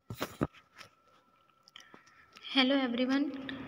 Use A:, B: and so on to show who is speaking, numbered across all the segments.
A: Hello everyone,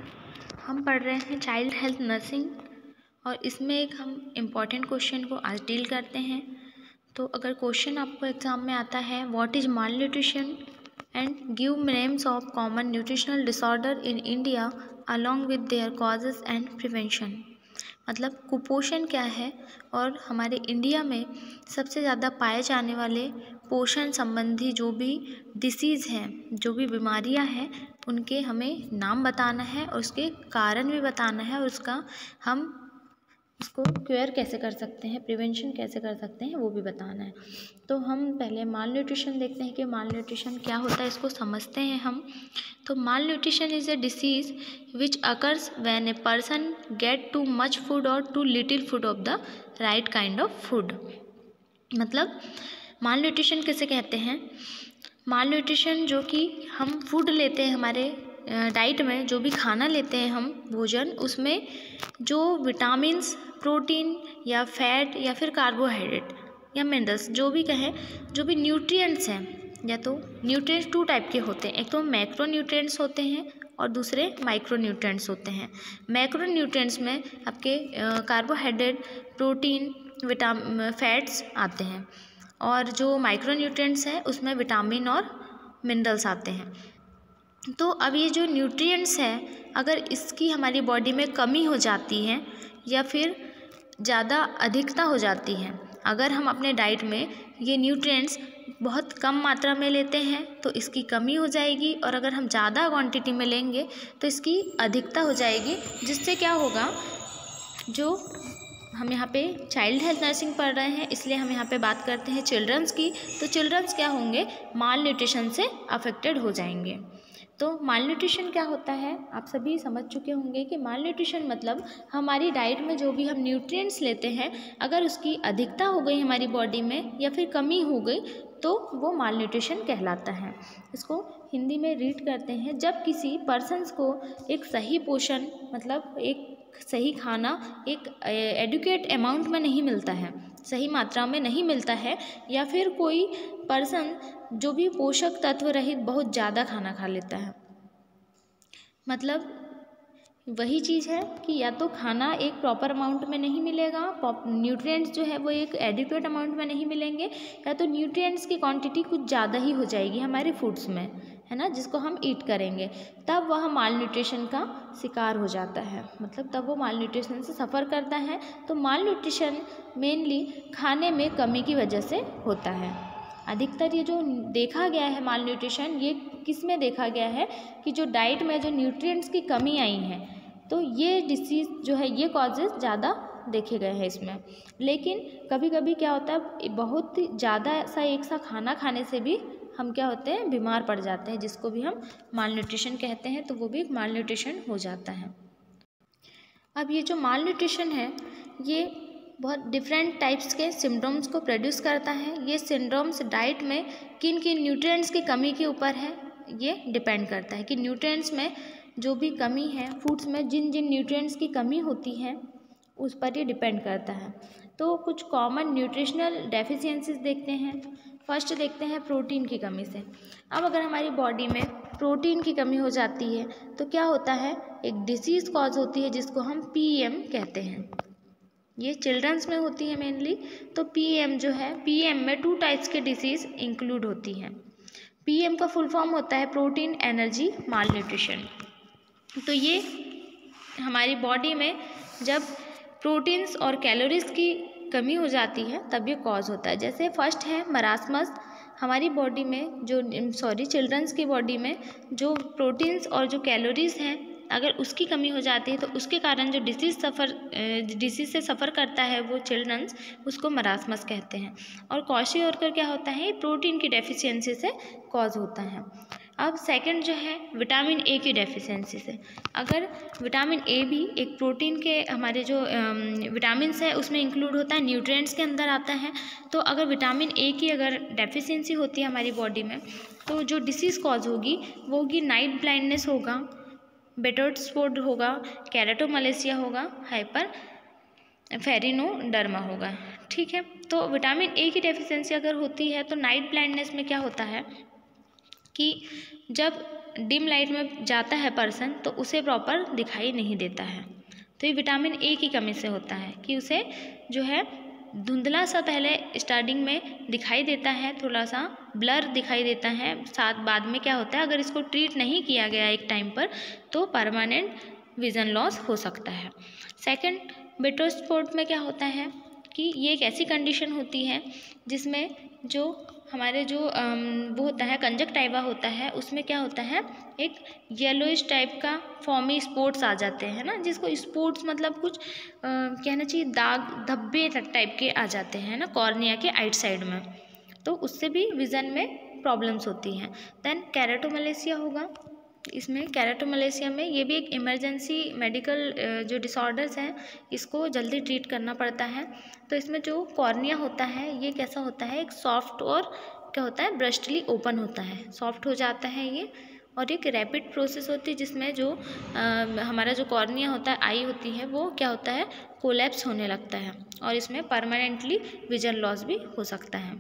A: हम पढ़ रहे हैं चाइल्ड हेल्थ नर्सिंग और इसमें एक हम इम्पॉर्टेंट क्वेश्चन को आज डील करते हैं। तो अगर क्वेश्चन आपको एग्ज़ाम में आता है what is malnutrition and give names of common nutritional disorder in India along with their causes and prevention, मतलब कुपोषण क्या है और हमारे इंडिया में सबसे ज़्यादा पाए जाने वाले पोषण संबंधी जो भी डिसीज़ हैं, जो भी बीमारियां हैं, उनके हमें नाम बताना है और उसके कारण भी बताना है और उसका हम उसको क्योर कैसे कर सकते हैं, प्रिवेंशन कैसे कर सकते हैं, वो भी बताना है। तो हम पहले माल न्यूट्रिशन देखते हैं कि माल न्यूट्रिशन क्या होता है, इसको समझते हैं हम। तो malnutrition is a disease which occurs when a person get too much food और too little food of the right kind of food. मतलब माल न्यूट्रिशन किसे कहते हैं? माल न्यूट्रिशन जो कि हम फूड लेते हैं, हमारे डाइट में जो भी खाना लेते हैं हम भोजन, उसमें जो विटामिन्स, प्रोटीन या फैट या फिर कार्बोहाइड्रेट या मिनरल्स जो भी कहें, जो भी न्यूट्रिएंट्स हैं, या तो न्यूट्रिएंट्स टू टाइप के होते हैं, एक तो मैक्रो न्यूट्रिएंट्स होते हैं और दूसरे माइक्रो न्यूट्रिएंट्स होते हैं। मैक्रो न्यूट्रिएंट्स में आपके कार्बोहाइड्रेट, प्रोटीन, फैट्स आते हैं और जो माइक्रो न्यूट्रिएंट्स हैं उसमें विटामिन और मिनरल्स आते हैं। तो अब ये जो न्यूट्रिएंट्स हैं, अगर इसकी हमारी बॉडी में कमी हो जाती है या फिर ज़्यादा अधिकता हो जाती है, अगर हम अपने डाइट में ये न्यूट्रिएंट्स बहुत कम मात्रा में लेते हैं तो इसकी कमी हो जाएगी, और अगर हम ज़्यादा क्वांटिटी में लेंगे तो इसकी अधिकता हो जाएगी, जिससे क्या होगा, जो हम यहाँ पे चाइल्ड हेल्थ नर्सिंग पढ़ रहे हैं इसलिए हम यहाँ पे बात करते हैं चिल्ड्रंस की, तो चिल्ड्रंस क्या होंगे, माल न्यूट्रिशन से अफेक्टेड हो जाएंगे। तो माल न्यूट्रिशन क्या होता है, आप सभी समझ चुके होंगे कि माल न्यूट्रिशन मतलब हमारी डाइट में जो भी हम न्यूट्रिएंट्स लेते हैं, अगर उसकी अधिकता हो गई हमारी बॉडी में या फिर कमी हो गई तो वो माल न्यूट्रिशन कहलाता है। इसको हिंदी में रीड करते हैं, जब किसी पर्सन्स को एक सही पोषण, मतलब एक सही खाना एक एडुकेट अमाउंट में नहीं मिलता है, सही मात्रा में नहीं मिलता है, या फिर कोई पर्सन जो भी पोषक तत्व रहित बहुत ज़्यादा खाना खा लेता है। मतलब वही चीज़ है कि या तो खाना एक प्रॉपर अमाउंट में नहीं मिलेगा, न्यूट्रिएंट्स जो है वो एक एडिक्वेट अमाउंट में नहीं मिलेंगे, या तो न्यूट्रिएंट्स की क्वांटिटी कुछ ज़्यादा ही हो जाएगी हमारे फूड्स में, है ना, जिसको हम ईट करेंगे, तब वह माल न्यूट्रिशन का शिकार हो जाता है, मतलब तब वो माल न्यूट्रिशन से सफ़र करता है। तो माल न्यूट्रिशन मेनली खाने में कमी की वजह से होता है। अधिकतर ये जो देखा गया है माल न्यूट्रिशन, ये किस में देखा गया है कि जो डाइट में जो न्यूट्रिएंट्स की कमी आई है, तो ये डिसीज़ जो है, ये कॉजेज़ ज़्यादा देखे गए हैं इसमें। लेकिन कभी कभी क्या होता है, बहुत ज़्यादा सा एक सा खाना खाने से भी हम क्या होते हैं, बीमार पड़ जाते हैं, जिसको भी हम माल न्यूट्रिशन कहते हैं, तो वो भी एक माल न्यूट्रिशन हो जाता है। अब ये जो माल न्यूट्रिशन है, ये बहुत डिफरेंट टाइप्स के सिम्टम्स को प्रोड्यूस करता है। ये सिंड्रोम्स डाइट में किन किन न्यूट्रिएंट्स की कमी के ऊपर है, ये डिपेंड करता है कि न्यूट्रिएंट्स में जो भी कमी है, फूड्स में जिन जिन न्यूट्रिएंट्स की कमी होती है उस पर ये डिपेंड करता है। तो कुछ कॉमन न्यूट्रिशनल डेफिशिएंसीज देखते हैं। फर्स्ट देखते हैं प्रोटीन की कमी से। अब अगर हमारी बॉडी में प्रोटीन की कमी हो जाती है तो क्या होता है, एक डिसीज़ कॉज होती है जिसको हम पीएम कहते हैं। ये चिल्ड्रंस में होती है मेनली। तो पीएम जो है, पीएम में 2 टाइप्स के डिसीज़ इंक्लूड होती हैं। पीएम का फुल फॉर्म होता है प्रोटीन एनर्जी माल न्यूट्रिशन। तो ये हमारी बॉडी में जब प्रोटीन्स और कैलोरीज की कमी हो जाती है तब ये कॉज होता है। जैसे फर्स्ट है मरासमस। हमारी बॉडी में जो चिल्ड्रंस की बॉडी में जो प्रोटीन्स और जो कैलोरीज हैं, अगर उसकी कमी हो जाती है तो उसके कारण जो डिसीज़ से सफ़र करता है वो चिल्ड्रंस, उसको मरासमस कहते हैं। और क्वाशियोर्कर क्या होता है, प्रोटीन की डेफिशिएंसी से कॉज होता है। अब सेकंड जो है विटामिन ए की डेफिशिएंसी से। अगर विटामिन ए भी एक प्रोटीन के हमारे जो विटामिन्स है उसमें इंक्लूड होता है, न्यूट्रिएंट्स के अंदर आता है। तो अगर विटामिन ए की अगर डेफिशिएंसी होती है हमारी बॉडी में तो जो डिसीज़ कॉज होगी वो होगी नाइट ब्लाइंडनेस होगा, बेटर्ड स्पॉट होगा, केराटोमलेशिया होगा, हाइपर फेरिनोडर्मा होगा। ठीक है, तो विटामिन ए की डेफिशिएंसी अगर होती है तो नाइट ब्लाइंडनेस में क्या होता है, कि जब डिम लाइट में जाता है पर्सन तो उसे प्रॉपर दिखाई नहीं देता है। तो ये विटामिन ए की कमी से होता है कि उसे जो है धुंधला सा पहले स्टार्टिंग में दिखाई देता है, थोड़ा सा ब्लर दिखाई देता है, साथ बाद में क्या होता है अगर इसको ट्रीट नहीं किया गया एक टाइम पर तो परमानेंट विज़न लॉस हो सकता है। सेकंड, विट्रोस्पोट में क्या होता है कि ये एक ऐसी कंडीशन होती है जिसमें जो हमारे जो वो होता है कंजक्टिवा होता है, उसमें क्या होता है एक येलोइश टाइप का फॉर्मी स्पॉट्स आ जाते हैं ना, जिसको स्पॉट्स मतलब कुछ कहना चाहिए दाग धब्बे टाइप के आ जाते हैं ना कॉर्निया के आइट साइड में, तो उससे भी विज़न में प्रॉब्लम्स होती हैं। देन केराटोमलेशिया होगा, इसमें केराटोमलेशिया में ये भी एक इमरजेंसी मेडिकल जो डिसऑर्डर्स हैं इसको जल्दी ट्रीट करना पड़ता है। तो इसमें जो कॉर्निया होता है ये कैसा होता है एक सॉफ्ट और क्या होता है ब्रस्टली ओपन होता है, सॉफ्ट हो जाता है ये, और एक रैपिड प्रोसेस होती है जिसमें जो हमारा जो कॉर्निया होता है आई होती है वो क्या होता है कोलैप्स होने लगता है और इसमें परमानेंटली विजन लॉस भी हो सकता है।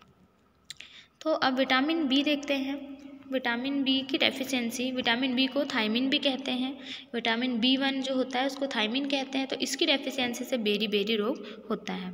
A: तो अब विटामिन बी देखते हैं। विटामिन बी की डेफिशिएंसी, विटामिन बी को थायमिन भी कहते हैं, विटामिन B1 जो होता है उसको थायमिन कहते हैं, तो इसकी डेफिशिएंसी से बेरी रोग होता है।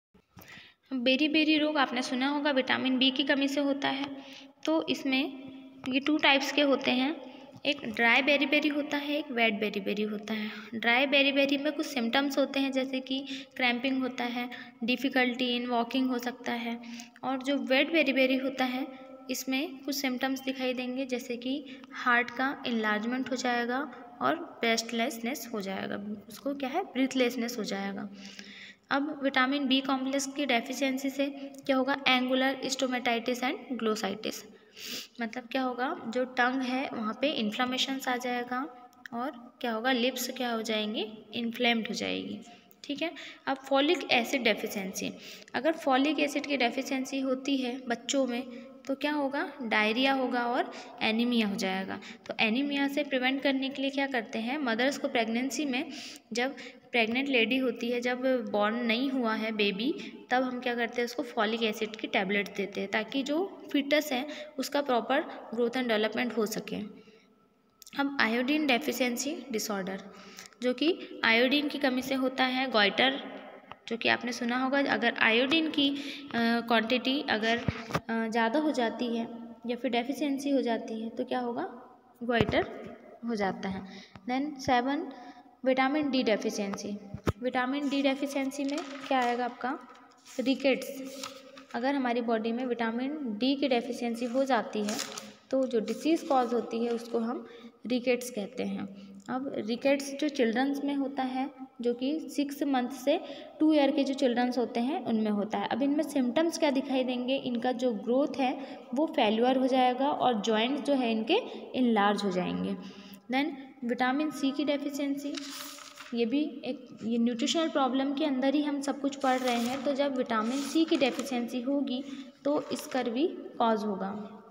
A: बेरी रोग आपने सुना होगा विटामिन बी की कमी से होता है। तो इसमें ये 2 टाइप्स के होते हैं, एक ड्राई बेरी होता है, एक वेट बेरी होता है। ड्राई बेरी में कुछ सिम्टम्स होते हैं जैसे कि क्रैम्पिंग होता है, डिफ़िकल्टी इन वॉकिंग हो सकता है, और जो वेट बेरी होता है इसमें कुछ सिम्टम्स दिखाई देंगे जैसे कि हार्ट का इन्लार्जमेंट हो जाएगा और ब्रेथलेसनेस हो जाएगा, उसको क्या है ब्रीथलेसनेस हो जाएगा। अब विटामिन बी कॉम्प्लेक्स की डेफिशिएंसी से क्या होगा एंगुलर स्टोमेटाइटिस एंड ग्लोसाइटिस, मतलब क्या होगा जो टंग है वहाँ पे इन्फ्लामेशंस आ जाएगा और क्या होगा लिप्स क्या हो जाएंगे इन्फ्लेम्ड हो जाएगी। ठीक है। अब फॉलिक एसिड डेफिशिएंसी, अगर फॉलिक एसिड की डेफिशिएंसी होती है बच्चों में तो क्या होगा डायरिया होगा और एनीमिया हो जाएगा। तो एनीमिया से प्रिवेंट करने के लिए क्या करते हैं मदर्स को प्रेगनेंसी में, जब प्रेग्नेंट लेडी होती है जब बॉर्न नहीं हुआ है बेबी, तब हम क्या करते हैं उसको फॉलिक एसिड की टैबलेट देते हैं ताकि जो फीटस है उसका प्रॉपर ग्रोथ एंड डेवलपमेंट हो सके। अब आयोडीन डेफिशिएंसी डिसऑर्डर, जो कि आयोडीन की कमी से होता है गॉइटर, जो कि आपने सुना होगा अगर आयोडीन की क्वांटिटी अगर ज़्यादा हो जाती है या फिर डेफिशिएंसी हो जाती है तो क्या होगा गॉइटर हो जाता है। Then 7 vitamin D deficiency, vitamin D deficiency में क्या आएगा आपका रिकेट्स, अगर हमारी बॉडी में विटामिन डी की डेफिशिएंसी हो जाती है तो जो डिसीज़ कॉज होती है उसको हम रिकेट्स कहते हैं। अब रिकेट्स जो चिल्ड्रंस में होता है जो कि 6 मंथ से 2 ईयर के जो चिल्ड्रंस होते हैं उनमें होता है। अब इनमें सिम्टम्स क्या दिखाई देंगे, इनका जो ग्रोथ है वो फेल्यूअर हो जाएगा और जॉइंट्स जो है इनके इनलार्ज हो जाएंगे। देन विटामिन सी की डेफिशिएंसी, ये भी एक ये न्यूट्रिशनल प्रॉब्लम के अंदर ही हम सब कुछ पढ़ रहे हैं, तो जब विटामिन सी की डेफिशिएंसी होगी तो स्कर्वी कॉज होगा।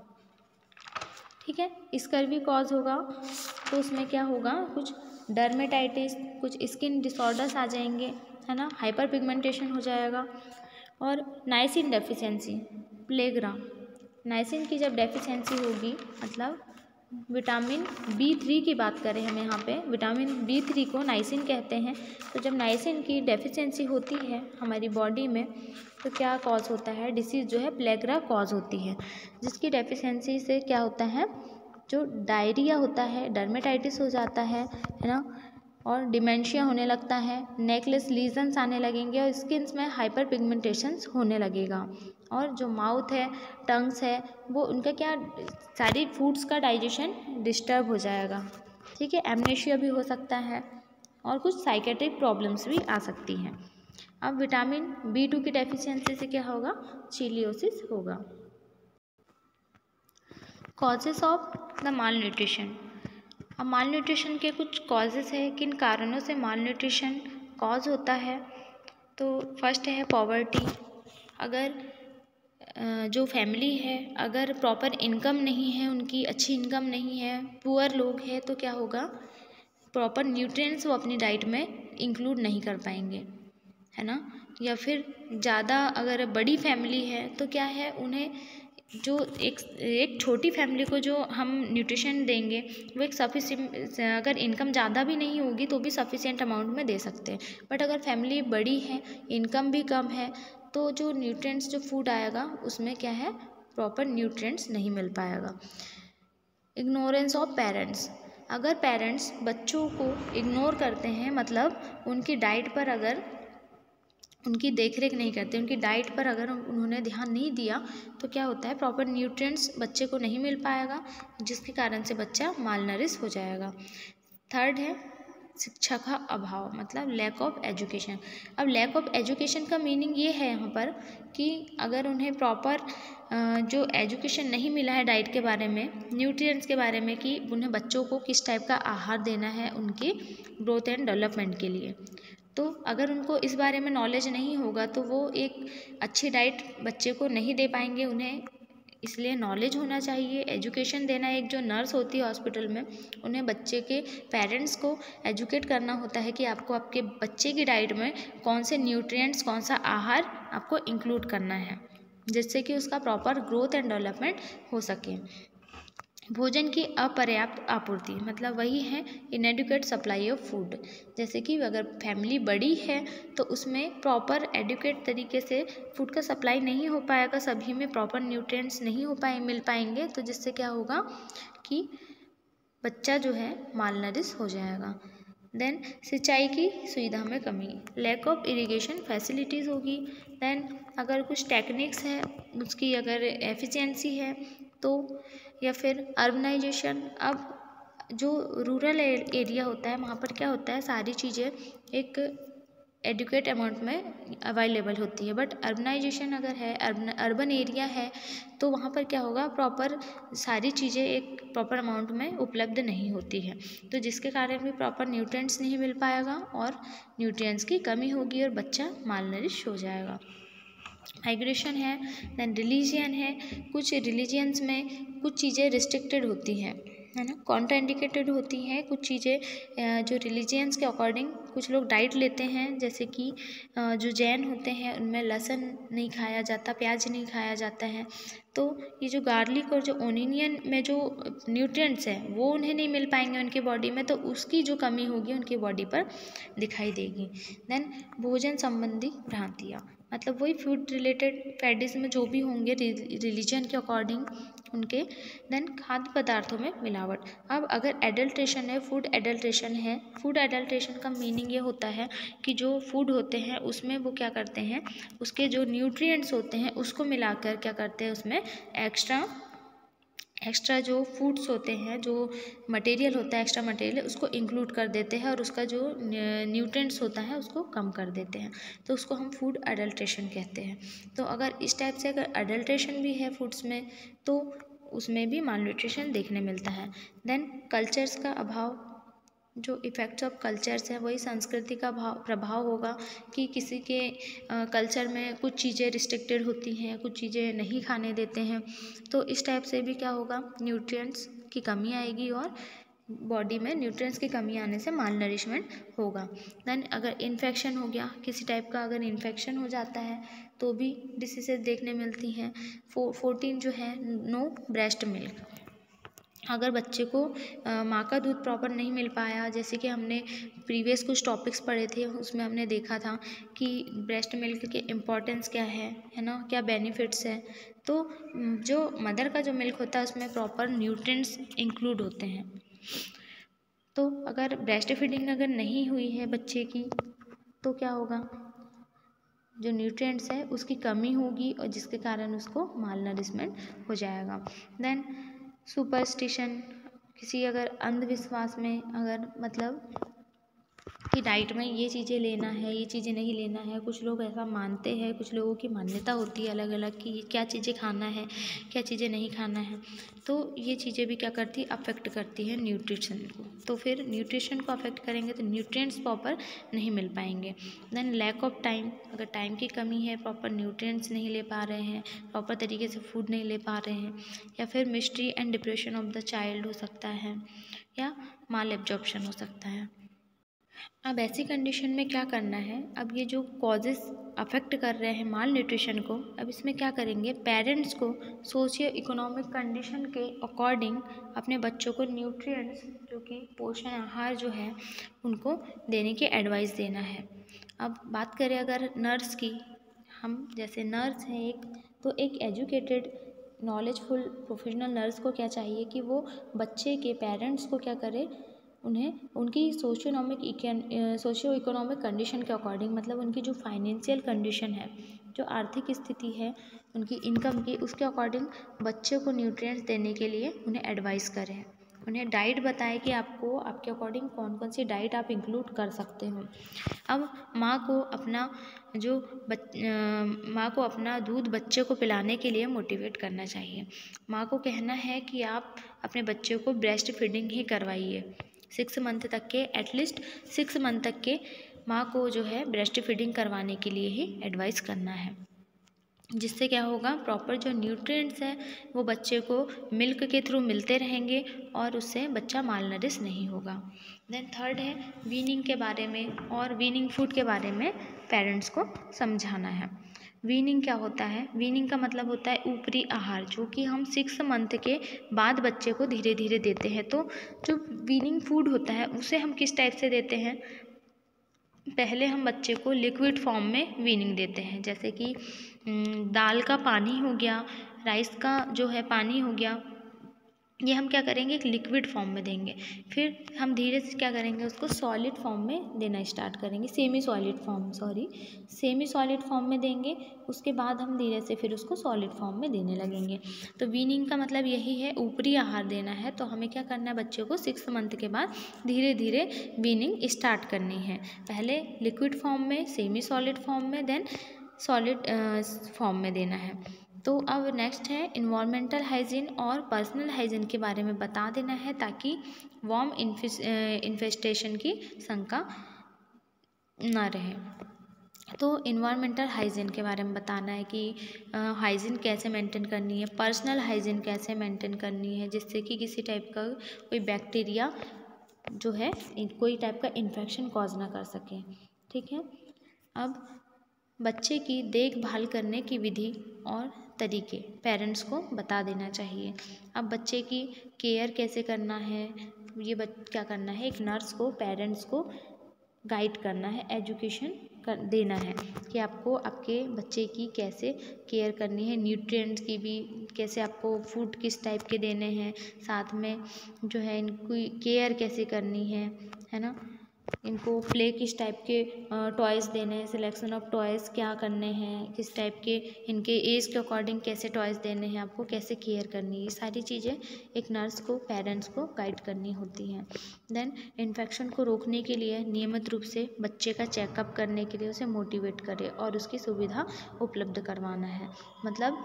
A: ठीक है, स्कर्वी कॉज होगा तो उसमें क्या होगा कुछ डर्मेटाइटिस, कुछ स्किन डिसऑर्डर्स आ जाएंगे, है ना, हाइपर पिगमेंटेशन हो जाएगा। और नाइसिन डेफिशिएंसी प्लेग्रा, नाइसिन की जब डेफिशिएंसी होगी मतलब विटामिन B3 की बात करें हम यहाँ पे विटामिन B3 को नाइसिन कहते हैं, तो जब नाइसिन की डेफिशिएंसी होती है हमारी बॉडी में तो क्या कॉज होता है डिसीज़ जो है प्लेग्रा कॉज होती है, जिसकी डेफिशिएंसी से क्या होता है जो डायरिया होता है, डर्मेटाइटिस हो जाता है ना, और डिमेंशिया होने लगता है, नेकलेस लीजन्स आने लगेंगे और स्किन्स में हाइपर पिगमेंटेशंस होने लगेगा, और जो माउथ है टंग्स है वो उनका क्या सारी फूड्स का डाइजेशन डिस्टर्ब हो जाएगा। ठीक है, एमनेशिया भी हो सकता है और कुछ साइकेट्रिक प्रॉब्लम्स भी आ सकती हैं। अब विटामिन B2 की डेफिशिएंसी से क्या होगा चिलियोसिस होगा। Causes of the malnutrition, अब माल न्यूट्रिशन के कुछ कॉजेस है, किन कारणों से माल न्यूट्रिशन कॉज होता है। तो फर्स्ट है पॉवर्टी, अगर जो फैमिली है अगर प्रॉपर इनकम नहीं है, उनकी अच्छी इनकम नहीं है, पुअर लोग हैं, तो क्या होगा प्रॉपर न्यूट्रिएंट्स वो अपनी डाइट में इंक्लूड नहीं कर पाएंगे, है ना। या फिर ज़्यादा अगर बड़ी फैमिली है तो क्या है उन्हें जो एक छोटी फैमिली को जो हम न्यूट्रिशन देंगे वो एक सफिशिएंट, अगर इनकम ज़्यादा भी नहीं होगी तो भी सफिशिएंट अमाउंट में दे सकते हैं। बट अगर फैमिली बड़ी है, इनकम भी कम है, तो जो न्यूट्रिएंट्स जो फूड आएगा उसमें क्या है, प्रॉपर न्यूट्रिएंट्स नहीं मिल पाएगा। इग्नोरेंस ऑफ पेरेंट्स, अगर पेरेंट्स बच्चों को इग्नोर करते हैं, मतलब उनकी डाइट पर अगर उनकी देखरेख नहीं करते, उनकी डाइट पर अगर उन्होंने ध्यान नहीं दिया तो क्या होता है, प्रॉपर न्यूट्रिएंट्स बच्चे को नहीं मिल पाएगा, जिसके कारण से बच्चा मालनरिश हो जाएगा। थर्ड है शिक्षा का अभाव, मतलब लैक ऑफ एजुकेशन। अब लैक ऑफ एजुकेशन का मीनिंग ये है यहाँ पर कि अगर उन्हें प्रॉपर जो एजुकेशन नहीं मिला है डाइट के बारे में, न्यूट्रिएंट्स के बारे में, कि उन्हें बच्चों को किस टाइप का आहार देना है उनके ग्रोथ एंड डेवलपमेंट के लिए, तो अगर उनको इस बारे में नॉलेज नहीं होगा तो वो एक अच्छी डाइट बच्चे को नहीं दे पाएंगे। उन्हें इसलिए नॉलेज होना चाहिए, एजुकेशन देना। एक जो नर्स होती है हॉस्पिटल में, उन्हें बच्चे के पेरेंट्स को एजुकेट करना होता है कि आपको आपके बच्चे की डाइट में कौन से न्यूट्रिएंट्स, कौन सा आहार आपको इंक्लूड करना है, जिससे कि उसका प्रॉपर ग्रोथ एंड डेवलपमेंट हो सके। भोजन की अपर्याप्त आपूर्ति, मतलब वही है इनएडुकेट सप्लाई ऑफ फूड। जैसे कि अगर फैमिली बड़ी है तो उसमें प्रॉपर एडुकेट तरीके से फूड का सप्लाई नहीं हो पाएगा, सभी में प्रॉपर न्यूट्रिएंट्स नहीं मिल पाएंगे, तो जिससे क्या होगा कि बच्चा जो है मालनरिश हो जाएगा। देन सिंचाई की सुविधा में कमी, लैक ऑफ इरिगेशन फैसिलिटीज़ होगी। देन अगर कुछ टेक्निक्स है उसकी अगर एफिशिएंसी है तो, या फिर अर्बनाइजेशन। अब जो रूरल एरिया होता है वहाँ पर क्या होता है, सारी चीज़ें एक एडुकेट अमाउंट में अवेलेबल होती है, बट अर्बनाइजेशन अगर है, अर्बन एरिया है, तो वहाँ पर क्या होगा, प्रॉपर सारी चीज़ें एक प्रॉपर अमाउंट में उपलब्ध नहीं होती है, तो जिसके कारण भी प्रॉपर न्यूट्रिएंट्स नहीं मिल पाएगा और न्यूट्रिएंट्स की कमी होगी और बच्चा मालनरिश हो जाएगा। माइग्रेशन है, देन रिलीजियन है। कुछ रिलीजियंस में कुछ चीज़ें रिस्ट्रिक्टेड होती हैं, है ना, कॉन्ट्राइंडिकेटेड होती हैं कुछ चीज़ें। जो रिलीजियंस के अकॉर्डिंग कुछ लोग डाइट लेते हैं, जैसे कि जो जैन होते हैं उनमें लहसुन नहीं खाया जाता, प्याज नहीं खाया जाता है, तो ये जो गार्लिक और जो ओनियन में जो न्यूट्रिएंट्स हैं वो उन्हें नहीं मिल पाएंगे उनके बॉडी में, तो उसकी जो कमी होगी उनकी बॉडी पर दिखाई देगी। देन भोजन संबंधी भ्रांतियाँ, मतलब वही फूड रिलेटेड फैडिज़ में जो भी होंगे रिलीजन के अकॉर्डिंग उनके। देन खाद्य पदार्थों में मिलावट। अब अगर एडल्ट्रेशन है, फूड एडल्ट्रेशन है, फूड एडल्ट्रेशन का मीनिंग ये होता है कि जो फूड होते हैं उसमें वो क्या करते हैं, उसके जो न्यूट्रिएंट्स होते हैं उसको मिलाकर क्या करते हैं, उसमें एक्स्ट्रा जो फूड्स होते हैं, जो मटेरियल होता है, एक्स्ट्रा मटेरियल उसको इंक्लूड कर देते हैं और उसका जो न्यूट्रिएंट्स होता है उसको कम कर देते हैं, तो उसको हम फूड अडल्ट्रेशन कहते हैं। तो अगर इस टाइप से अगर अडल्ट्रेशन भी है फूड्स में तो उसमें भी मालन्यूट्रिशन देखने मिलता है। देन कल्चर्स का अभाव, जो इफ़ेक्ट्स ऑफ कल्चर्स हैं वही संस्कृति का प्रभाव होगा कि किसी के कल्चर में कुछ चीज़ें रिस्ट्रिक्टेड होती हैं, कुछ चीज़ें नहीं खाने देते हैं, तो इस टाइप से भी क्या होगा, न्यूट्रिएंट्स की कमी आएगी और बॉडी में न्यूट्रिएंट्स की कमी आने से मालनरिशमेंट होगा। देन अगर इन्फेक्शन हो गया, किसी टाइप का अगर इन्फेक्शन हो जाता है तो भी डिसीजेज देखने मिलती हैं। 14 जो है नो ब्रेस्ट मिल्क, अगर बच्चे को माँ का दूध प्रॉपर नहीं मिल पाया, जैसे कि हमने प्रीवियस कुछ टॉपिक्स पढ़े थे उसमें हमने देखा था कि ब्रेस्ट मिल्क के इम्पोर्टेंस क्या है ना, क्या बेनिफिट्स है, तो जो मदर का जो मिल्क होता है उसमें प्रॉपर न्यूट्रिएंट्स इंक्लूड होते हैं। तो अगर ब्रेस्ट फीडिंग अगर नहीं हुई है बच्चे की तो क्या होगा, जो न्यूट्रिएंट्स है उसकी कमी होगी और जिसके कारण उसको मालनरिशमेंट हो जाएगा। देन सुपरस्टिशन, किसी अगर अंधविश्वास में अगर मतलब कि डाइट में ये चीज़ें लेना है, ये चीज़ें नहीं लेना है, कुछ लोग ऐसा मानते हैं, कुछ लोगों की मान्यता होती है अलग अलग कि क्या चीज़ें खाना है, क्या चीज़ें नहीं खाना है, तो ये चीज़ें भी क्या करती, अफेक्ट करती है न्यूट्रिशन को। तो फिर न्यूट्रिशन को अफेक्ट करेंगे तो न्यूट्रिएंट्स प्रॉपर नहीं मिल पाएंगे। देन लैक ऑफ टाइम, अगर टाइम की कमी है, प्रॉपर न्यूट्रिएंट्स नहीं ले पा रहे हैं, प्रॉपर तरीके से फूड नहीं ले पा रहे हैं, या फिर mystery and depression of the child हो सकता है, या माल एब्जॉर्प्शन हो सकता है। अब ऐसी कंडीशन में क्या करना है, अब ये जो कॉजेज़ अफेक्ट कर रहे हैं माल न्यूट्रिशन को, अब इसमें क्या करेंगे, पेरेंट्स को सोशियो इकोनॉमिक कंडीशन के अकॉर्डिंग अपने बच्चों को न्यूट्रिएंट्स जो कि पोषण आहार जो है उनको देने की एडवाइस देना है। अब बात करें अगर नर्स की, हम जैसे नर्स हैं एक, तो एक एजुकेटेड नॉलेजफुल प्रोफेशनल नर्स को क्या चाहिए कि वो बच्चे के पेरेंट्स को क्या करे, उन्हें उनकी सोशियो इकोनॉमिक कंडीशन के अकॉर्डिंग, मतलब उनकी जो फाइनेंशियल कंडीशन है, जो आर्थिक स्थिति है उनकी इनकम की, उसके अकॉर्डिंग बच्चे को न्यूट्रिएंट्स देने के लिए उन्हें एडवाइस करें, उन्हें डाइट बताएं कि आपको आपके अकॉर्डिंग कौन कौन सी डाइट आप इंक्लूड कर सकते हो। अब माँ को अपना दूध बच्चे को पिलाने के लिए मोटिवेट करना चाहिए। माँ को कहना है कि आप अपने बच्चे को ब्रेस्ट फीडिंग ही करवाइए। 6 मंथ तक के, एटलीस्ट 6 मंथ तक के माँ को जो है ब्रेस्ट फीडिंग करवाने के लिए ही एडवाइस करना है, जिससे क्या होगा, प्रॉपर जो न्यूट्रिएंट्स है वो बच्चे को मिल्क के थ्रू मिलते रहेंगे और उससे बच्चा मालनरिश नहीं होगा। देन थर्ड है वीनिंग के बारे में, और वीनिंग फूड के बारे में पेरेंट्स को समझाना है। वीनिंग क्या होता है, वीनिंग का मतलब होता है ऊपरी आहार, जो कि हम 6 मंथ के बाद बच्चे को धीरे धीरे देते हैं। तो जो वीनिंग फूड होता है उसे हम किस टाइप से देते हैं, पहले हम बच्चे को लिक्विड फॉर्म में वीनिंग देते हैं, जैसे कि दाल का पानी हो गया, राइस का जो है पानी हो गया, ये हम क्या करेंगे एक लिक्विड फॉर्म में देंगे। फिर हम धीरे से क्या करेंगे, उसको सॉलिड फॉर्म में देना स्टार्ट करेंगे, सेमी सॉलिड फॉर्म में देंगे। उसके बाद हम धीरे से फिर उसको सॉलिड फॉर्म में देने लगेंगे। तो वीनिंग का मतलब यही है, ऊपरी आहार देना है। तो हमें क्या करना है, बच्चे को 6 मंथ के बाद धीरे धीरे वीनिंग स्टार्ट करनी है, पहले लिक्विड फॉर्म में, सेमी सॉलिड फॉर्म में, देन सॉलिड फॉर्म में देना है। तो अब नेक्स्ट है इन्वायरमेंटल हाइजीन और पर्सनल हाइजीन के बारे में बता देना है, ताकि वर्म इन्फेस्टेशन की शंका ना रहे। तो इन्वायरमेंटल हाइजीन के बारे में बताना है कि हाइजीन कैसे मेंटेन करनी है, पर्सनल हाइजीन कैसे मेंटेन करनी है, जिससे कि किसी टाइप का कोई बैक्टीरिया जो है कोई टाइप का इन्फेक्शन कॉज ना कर सके। ठीक है। अब बच्चे की देखभाल करने की विधि और तरीके पेरेंट्स को बता देना चाहिए। अब बच्चे की केयर कैसे करना है, ये क्या करना है, एक नर्स को पेरेंट्स को गाइड करना है, एजुकेशन देना है कि आपको आपके बच्चे की कैसे केयर करनी है, न्यूट्रिएंट्स की भी, कैसे आपको फूड किस टाइप के देने हैं, साथ में जो है इनकी केयर कैसे करनी है ना, इनको प्ले किस टाइप के टॉयज़ देने हैं, सिलेक्शन ऑफ टॉयज़ क्या करने हैं, किस टाइप के इनके एज के अकॉर्डिंग कैसे टॉयज़ देने हैं, आपको कैसे केयर करनी है, ये सारी चीज़ें एक नर्स को पेरेंट्स को गाइड करनी होती हैं। देन इन्फेक्शन को रोकने के लिए नियमित रूप से बच्चे का चेकअप करने के लिए उसे मोटिवेट करें और उसकी सुविधा उपलब्ध करवाना है। मतलब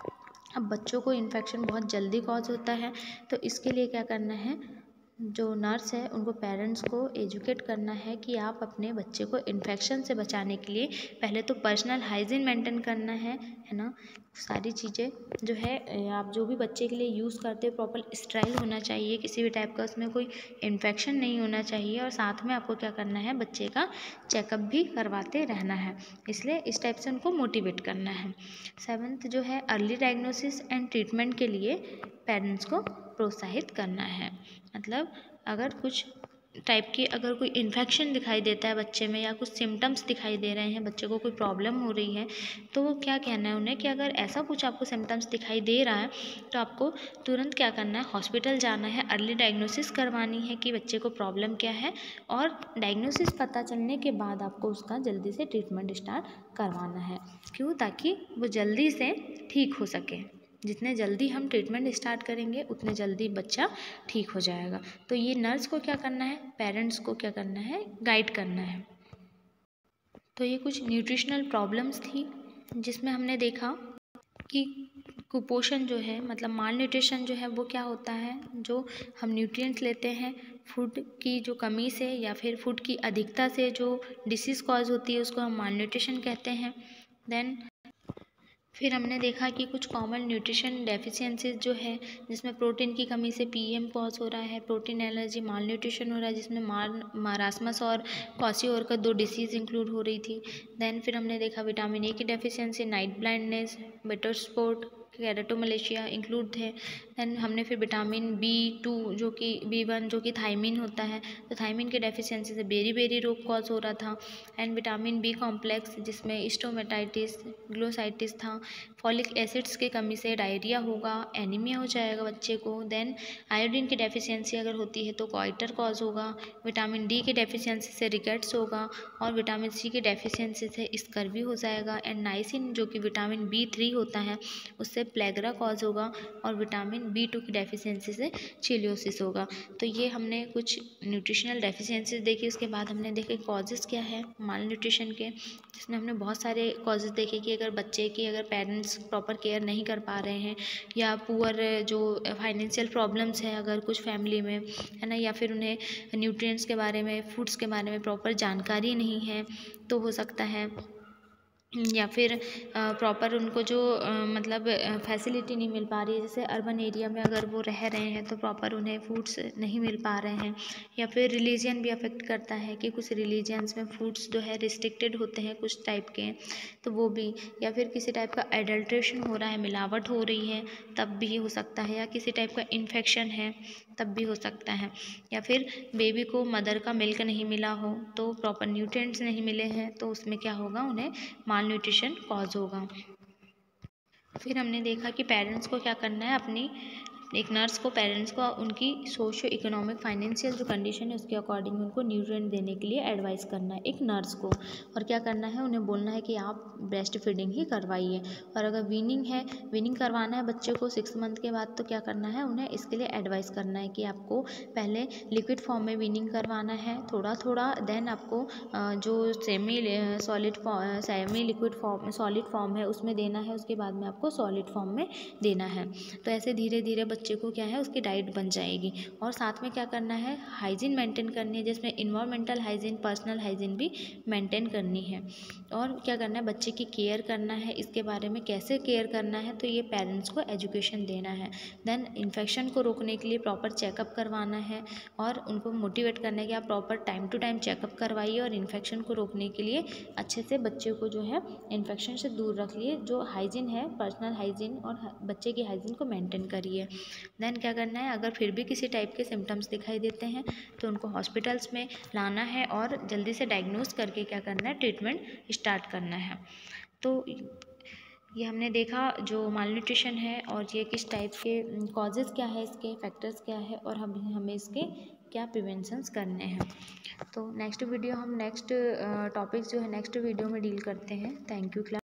A: अब बच्चों को इन्फेक्शन बहुत जल्दी कॉज होता है, तो इसके लिए क्या करना है, जो नर्स है उनको पेरेंट्स को एजुकेट करना है कि आप अपने बच्चे को इन्फेक्शन से बचाने के लिए पहले तो पर्सनल हाइजीन मेंटेन करना है ना, सारी चीज़ें जो है आप जो भी बच्चे के लिए यूज़ करते हो प्रॉपर स्टेराइल होना चाहिए, किसी भी टाइप का उसमें कोई इन्फेक्शन नहीं होना चाहिए, और साथ में आपको क्या करना है, बच्चे का चेकअप भी करवाते रहना है, इसलिए इस टाइप से उनको मोटिवेट करना है। 7th जो है अर्ली डायग्नोसिस एंड ट्रीटमेंट के लिए पेरेंट्स को प्रोत्साहित करना है। मतलब अगर कुछ टाइप की अगर कोई इन्फेक्शन दिखाई देता है बच्चे में, या कुछ सिम्टम्स दिखाई दे रहे हैं, बच्चे को कोई प्रॉब्लम हो रही है, तो वो क्या कहना है उन्हें कि अगर ऐसा कुछ आपको सिम्टम्स दिखाई दे रहा है तो आपको तुरंत क्या करना है, हॉस्पिटल जाना है, अर्ली डायग्नोसिस करवानी है कि बच्चे को प्रॉब्लम क्या है, और डायग्नोसिस पता चलने के बाद आपको उसका जल्दी से ट्रीटमेंट स्टार्ट करवाना है। क्यों, ताकि वो जल्दी से ठीक हो सके। जितने जल्दी हम ट्रीटमेंट स्टार्ट करेंगे उतने जल्दी बच्चा ठीक हो जाएगा। तो ये नर्स को क्या करना है, पेरेंट्स को क्या करना है, गाइड करना है। तो ये कुछ न्यूट्रिशनल प्रॉब्लम्स थी जिसमें हमने देखा कि कुपोषण जो है, मतलब माल न्यूट्रिशन जो है वो क्या होता है, जो हम न्यूट्रिएंट्स लेते हैं फूड की जो कमी से या फिर फूड की अधिकता से जो डिसीज़ कॉज होती है उसको हम माल न्यूट्रिशन कहते हैं। देन फिर हमने देखा कि कुछ कॉमन न्यूट्रिशन डेफिशिएंसीज जो है, जिसमें प्रोटीन की कमी से पीएम कॉज हो रहा है, प्रोटीन एलर्जी, माल न्यूट्रिशन हो रहा है जिसमें मारास्मस और क्वाशियोर का 2 डिसीज़ इंक्लूड हो रही थी। देन फिर हमने देखा विटामिन ए की deficiency, night blindness, winter spot, keratomalacia include थे। देन हमने फिर विटामिन B2 जो कि B1 जो कि थायमिन होता है, तो थायमिन की डेफिशिएंसी से बेरी रोग कॉज हो रहा था। एंड विटामिन B कॉम्प्लेक्स जिसमें स्टोमेटाइटिस, ग्लोसाइटिस था। फॉलिक एसिड्स की कमी से डायरिया होगा, एनीमिया हो जाएगा बच्चे को। देन आयोडीन की डेफिशिएंसी अगर होती है तो गॉइटर कॉज होगा। विटामिन D की डेफिशिएंसी से रिकेट्स होगा और विटामिन C की डेफिशिएंसी से स्कर्वी हो जाएगा। एंड नाइसिन जो कि विटामिन B3 होता है उससे प्लेगरा कॉज होगा और विटामिन B2 की डेफिशिएंसी से चिलियोसिस होगा। तो ये हमने कुछ न्यूट्रिशनल डेफिशिएंसीज देखी। उसके बाद हमने देखे कॉजेज़ क्या है माल न्यूट्रिशन के, जिसमें हमने बहुत सारे कॉजेज़ देखे कि अगर बच्चे की अगर पेरेंट्स प्रॉपर केयर नहीं कर पा रहे हैं या पुअर जो फाइनेंशियल प्रॉब्लम्स है अगर कुछ फैमिली में है ना, या फिर उन्हें न्यूट्रिएंट्स के बारे में, फूड्स के बारे में प्रॉपर जानकारी नहीं है, तो हो सकता है या फिर प्रॉपर उनको जो मतलब फैसिलिटी नहीं मिल पा रही है। जैसे अर्बन एरिया में अगर वो रह रहे हैं तो प्रॉपर उन्हें फूड्स नहीं मिल पा रहे हैं। या फिर रिलीजन भी अफेक्ट करता है कि कुछ रिलीजन्स में फूड्स जो है रिस्ट्रिक्टेड होते हैं कुछ टाइप के, तो वो भी। या फिर किसी टाइप का एडल्ट्रेशन हो रहा है, मिलावट हो रही है, तब भी हो सकता है। या किसी टाइप का इन्फेक्शन है तब भी हो सकता है। या फिर बेबी को मदर का मिल्क नहीं मिला हो, तो प्रॉपर न्यूट्रिएंट्स नहीं मिले हैं, तो उसमें क्या होगा, उन्हें माल न्यूट्रिशन कॉज होगा। फिर हमने देखा कि पेरेंट्स को क्या करना है, अपनी एक नर्स को पेरेंट्स को उनकी सोशो इकोनॉमिक फाइनेंशियल जो कंडीशन है उसके अकॉर्डिंग उनको न्यूट्रिएंट देने के लिए एडवाइस करना है एक नर्स को। और क्या करना है, उन्हें बोलना है कि आप ब्रेस्ट फीडिंग ही करवाइए। और अगर वीनिंग करवाना है बच्चे को 6 मंथ के बाद, तो क्या करना है, उन्हें इसके लिए एडवाइस करना है कि आपको पहले लिक्विड फॉर्म में वीनिंग करवाना है थोड़ा थोड़ा, देन आपको जो semi liquid form solid form है उसमें देना है, उसके बाद में आपको सॉलिड फॉर्म में देना है। तो ऐसे धीरे धीरे बच्चे को क्या है उसकी डाइट बन जाएगी। और साथ में क्या करना है, हाइजीन मेंटेन करनी है, जिसमें इन्वायरमेंटल हाइजीन, पर्सनल हाइजीन भी मेंटेन करनी है। और क्या करना है, बच्चे की केयर करना है। इसके बारे में कैसे केयर करना है, तो ये पेरेंट्स को एजुकेशन देना है। देन इन्फेक्शन को रोकने के लिए प्रॉपर चेकअप करवाना है और उनको मोटिवेट करना है कि आप proper time to time checkup करवाइए और इन्फेक्शन को रोकने के लिए अच्छे से बच्चे को जो है इन्फेक्शन से दूर रखिए। जो हाइजीन है, पर्सनल हाइजीन और बच्चे की हाइजीन को मेंटेन करिए। देन क्या करना है, अगर फिर भी किसी टाइप के सिम्टम्स दिखाई देते हैं तो उनको हॉस्पिटल्स में लाना है और जल्दी से डायग्नोज करके क्या करना है, ट्रीटमेंट स्टार्ट करना है। तो ये हमने देखा जो मालन्यूट्रिशन है और ये किस टाइप के कॉजेज़ क्या है, इसके फैक्टर्स क्या है और हमें इसके क्या प्रिवेंशंस करने हैं। तो नेक्स्ट वीडियो हम नेक्स्ट टॉपिक्स जो है नेक्स्ट वीडियो में डील करते हैं। Thank you class.